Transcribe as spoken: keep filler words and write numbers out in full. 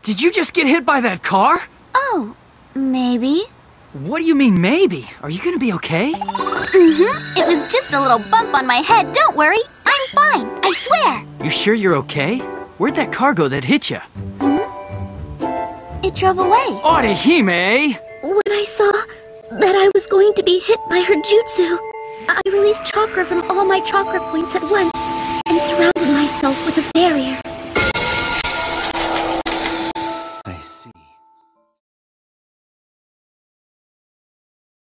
Did you just get hit by that car? Oh, maybe. What do you mean, maybe? Are you gonna be okay? Mm-hmm. It was just a little bump on my head. Don't worry. I'm fine. I swear. You sure you're okay? Where'd that car go that hit you? Hmm? It drove away. Orihime! When I saw that I was going to be hit by her jutsu, I released chakra from all my chakra points at once and surrounded